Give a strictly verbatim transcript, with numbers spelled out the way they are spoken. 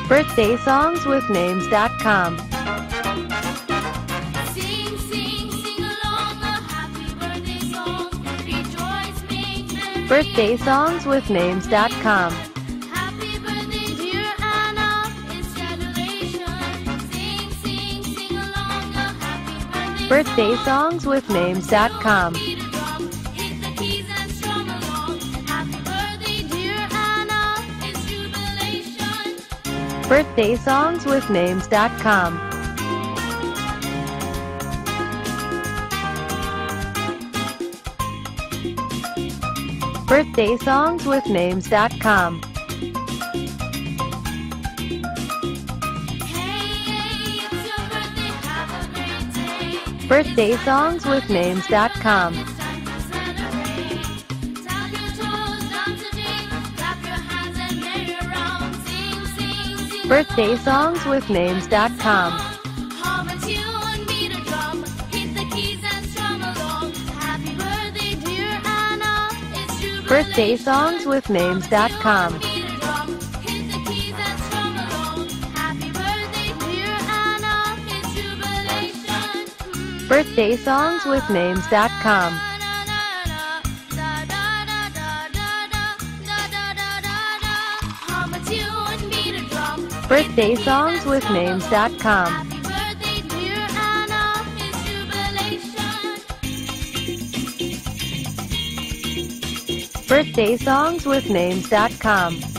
birthday songs with names dot com. Sing, sing, sing along a happy birthday song. Rejoice, make merry. birthday songs with names dot com. Happy birthday, dear Anna, it's celebration. Sing, sing, sing along a happy birthday birthday song. songs with names dot com. Beat a drum, hit the keys and strum along. Happy birthday, dear Anna, it's jubilation. birthday songs with names dot com. birthday songs with names dot com. Hey, it's your birthday, have a great day. birthday songs with names dot com. It's time to celebrate. Tap your toes, dance a jig, clap your hands and play around. Sing, sing, sing birthday along. songs with names dot com. Hum a tune, beat a drum, hit the keys and strum along. Happy birthday, dear Anna, it's jubilation. birthday songs with names dot com. Beat a drum, hit the keys and strum along. Happy birthday, dear Anna, it's jubilation. birthday songs with names dot com. Hum a tune, beat a drum, birthday songs with names dot com. happy birthday, dear Anna, it's jubilation. birthday songs with names dot com.